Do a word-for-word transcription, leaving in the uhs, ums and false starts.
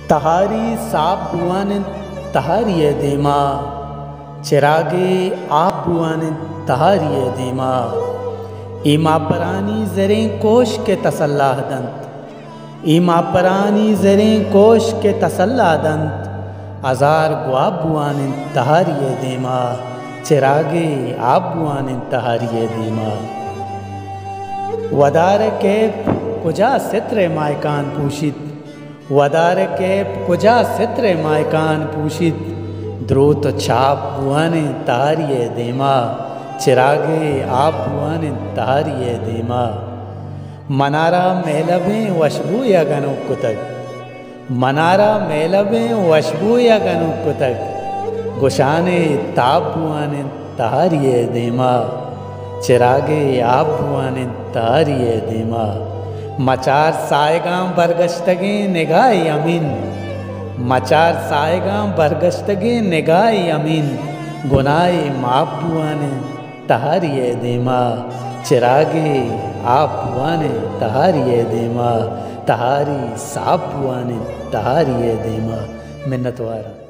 तहारी साब बुआन तहारिय देमा, चिरागे आप बुआन तहारिय देमा। ईमा परानी ज़रें कोश के तसल्लाह दंत, ईमा परानी ज़रें कोश के तसल्लाह दंत। अज़ार गुआब बुआन तहारिय देमा, चिरागे आप बुआन तहारिय देमा। वदार केप कुजा सित्र मायकान पूशित, वदार केप कुजा सित्र मायकान पूशित। द्रोत छाप बुआने तहारिय देमा, चिरागे आप बुआने तहारिय देमा। मनारा मेलबें वशबू या गनु कुतक, मनारा मेलबें वशबू या गनु कुतक। गुशाने ताब बुआने तहारिय देमा, चिरागे आप बुआने तहारिय देमा। मचार सायगां बरगश्तगे निगाह अमीन, मचार सायगां बरगश्तगे निगाह अमीन। गुनाए माप बुआने तहारिय देमा, चिरागे आप बुआने तहारिय देमा। तहारी साब बुआने तहारिय देमा। मिन्नतवारा।